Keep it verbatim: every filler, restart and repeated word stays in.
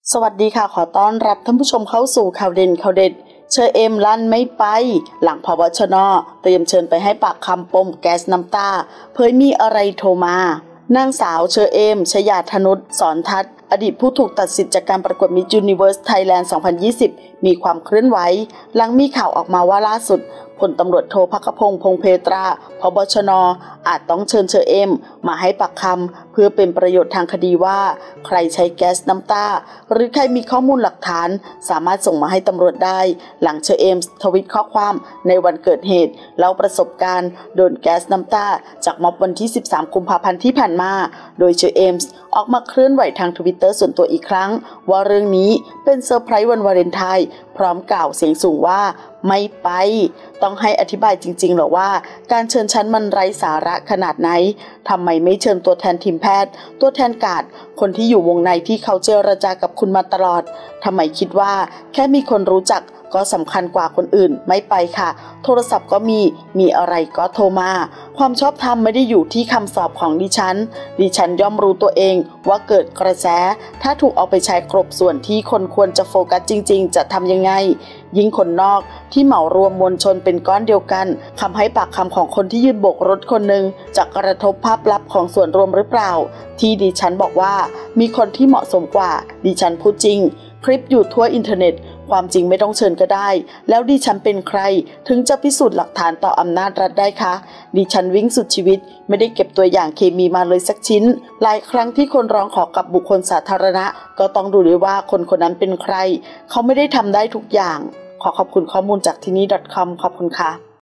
สวัสดีค่ะขอต้อนรับท่านผู้ชมเข้าสู่ข่าวเด่นข่าวเด็ดเชอเอมลั่นไม่ไปหลังผบชน.เตรียมเชิญไปให้ปากคำปมแก๊สน้ำตาเผยมีอะไรโทรมานางสาวเชอเอมชยาธนุชสอนทัศน์อดีตผู้ถูกตัดสิทธิ์จากการประกวด Miss Universe Thailand สองพันยี่สิบมีความเคลื่อนไหวหลังมีข่าวออกมาว่าล่าสุดพลตำรวจโทภัคพงษ์พงษ์เพตราผบชน.อาจต้องเชิญเชอเอมมาให้ปากคำเพื่อเป็นประโยชน์ทางคดีว่าใครใช้แก๊สน้ำตาหรือใครมีข้อมูลหลักฐานสามารถส่งมาให้ตำรวจได้หลังเชอเอมทวิตข้อความในวันเกิดเหตุเล่าประสบการณ์โดนแก๊สน้ำตาจากม็อบวันที่สิบสามกุมภาพันธ์ที่ผ่านมาโดยเชอเอมออกมาเคลื่อนไหวทางทวิตเตอร์ส่วนตัวอีกครั้งว่าเรื่องนี้เป็นเซอร์ไพรส์วันวาเลนไทน์พร้อมกล่าวเสียงสูงว่าไม่ไปต้องให้อธิบายจริงๆหรอว่าการเชิญฉันมันไร้สาระขนาดไหนทำไมไม่เชิญตัวแทนทีมแพทย์ตัวแทนการ์ดคนที่อยู่วงในที่เขาเจรจากับคุณมาตลอดทำไมคิดว่าแค่มีคนรู้จักก็สำคัญกว่าคนอื่นไม่ไปค่ะโทรศัพท์ก็มีมีอะไรก็โทรมาความชอบธรรมไม่ได้อยู่ที่คำสอบของดิฉันดิฉันย่อมรู้ตัวเองว่าเกิดกระแสถ้าถูกเอาไปใช้กลบส่วนที่คนควรจะโฟกัสจริงๆจะทำยังไงยิ่งคนนอกที่เหมารวมมวลชนเป็นก้อนเดียวกันคำให้ปากคำของคนที่ยืนโบกรถคนหนึ่งจะกระทบภาพลักษณ์ของส่วนรวมหรือเปล่าที่ดิฉันบอกว่ามีคนที่เหมาะสมกว่าดิฉันพูดจริงคลิปอยู่ทั่วอินเทอร์เน็ตความจริงไม่ต้องเชิญก็ได้แล้วดิฉันเป็นใครถึงจะพิสูจน์หลักฐานต่ออำนาจรัฐได้คะดิฉันวิ่งสุดชีวิตไม่ได้เก็บตัวอย่างเคมีมาเลยสักชิ้นหลายครั้งที่คนร้องขอกับบุคคลสาธารณะก็ต้องดูด้วยว่าคนคนนั้นเป็นใครเขาไม่ได้ทำได้ทุกอย่างขอขอบคุณข้อมูลจากที่นี่ .com ขอบคุณค่ะ